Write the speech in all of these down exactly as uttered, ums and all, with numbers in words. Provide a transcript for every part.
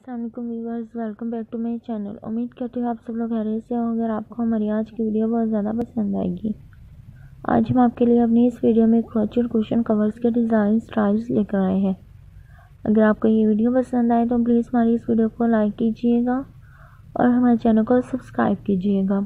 अस्सलाम वालेकुम viewers, welcome back to my channel. उम्मीद करती हूँ आप सब लोग खैरियत से होंगे और आपको हमारी आज की वीडियो बहुत ज़्यादा पसंद आएगी। आज हम आपके लिए अपनी इस वीडियो में क्रोचेट कुशन कवर्स के डिज़ाइन स्टाइल्स लेकर आए हैं। अगर आपको ये वीडियो पसंद आए तो प्लीज़ हमारी इस वीडियो को लाइक कीजिएगा और हमारे चैनल को सब्सक्राइब कीजिएगा।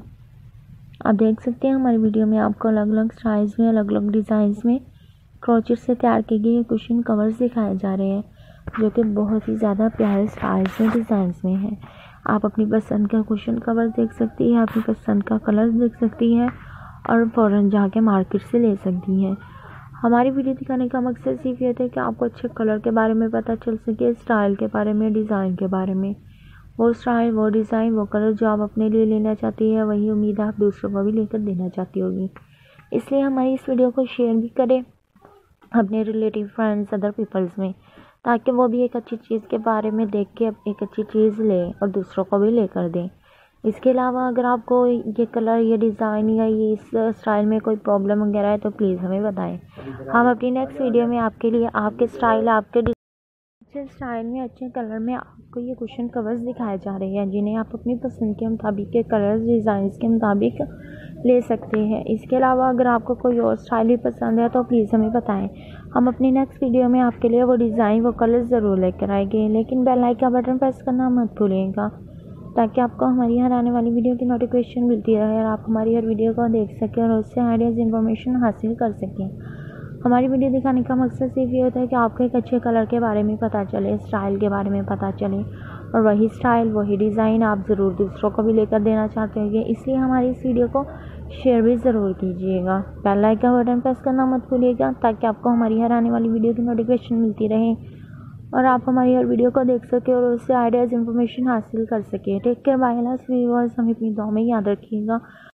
आप देख सकते हैं हमारी वीडियो में आपको अलग अलग स्टाइल्स में, अलग अलग डिज़ाइंस में क्रोचेट से तैयार किए गए कुशन कवर्स दिखाए जा रहे हैं, जो कि बहुत ही ज़्यादा प्यारे स्टाइल्स में, डिज़ाइंस में हैं। आप अपनी पसंद का कुशन कवर देख सकती हैं, अपनी पसंद का कलर देख सकती हैं और फ़ौरन जाके मार्केट से ले सकती हैं। हमारी वीडियो दिखाने का मकसद सिर्फ ये था कि आपको अच्छे कलर के बारे में पता चल सके, स्टाइल के बारे में, डिज़ाइन के बारे में। वो स्टाइल, वो डिज़ाइन, वो कलर जो आप अपने लिए लेना चाहती है, वही उम्मीद आप दूसरों को भी लेकर देना चाहती होगी। इसलिए हमारी इस वीडियो को शेयर भी करें अपने रिलेटिव, फ्रेंड्स, अदर पीपल्स में, ताकि वो भी एक अच्छी चीज़ के बारे में देख के एक अच्छी चीज़ लें और दूसरों को भी लेकर दें। इसके अलावा अगर आपको ये कलर, ये डिज़ाइन या ये इस स्टाइल में कोई प्रॉब्लम वगैरह है तो प्लीज़ हमें बताएं। हम अपनी नेक्स्ट वीडियो में आपके लिए आपके स्टाइल, आपके अच्छे स्टाइल में, अच्छे कलर में आपको ये कुशन कवर्स दिखाए जा रहे हैं, जिन्हें आप अपनी पसंद के मुताबिक के कलर्स, डिज़ाइंस के मुताबिक ले सकते हैं। इसके अलावा अगर आपको कोई और स्टाइल भी पसंद है तो प्लीज़ हमें बताएं। हम अपनी नेक्स्ट वीडियो में आपके लिए वो डिज़ाइन, वो कलर्स ज़रूर लेकर आएंगे। लेकिन बेल आइकन का बटन प्रेस करना मत भूलिएगा, ताकि आपको हमारी हर आने वाली वीडियो की नोटिफिकेशन मिलती रहे और आप हमारी हर वीडियो को देख सकें और उससे आइडियाज़, इन्फॉर्मेशन हासिल कर सकें। हमारी वीडियो दिखाने का मकसद सिर्फ ये होता है कि आपको एक अच्छे कलर के बारे में पता चले, स्टाइल के बारे में पता चले, और वही स्टाइल, वही डिज़ाइन आप ज़रूर दूसरों को भी लेकर देना चाहते होंगे। इसलिए हमारी इस वीडियो को शेयर भी ज़रूर कीजिएगा। बेल आइकन का बटन प्रेस करना मत भूलिएगा, ताकि आपको हमारी हर आने वाली वीडियो की नोटिफिकेशन मिलती रहे और आप हमारी हर वीडियो को देख सकें और उससे आइडियाज़, इन्फॉर्मेशन हासिल कर सकें। Take care, bye, love viewers. हमें अपनी दुआ में याद रखिएगा।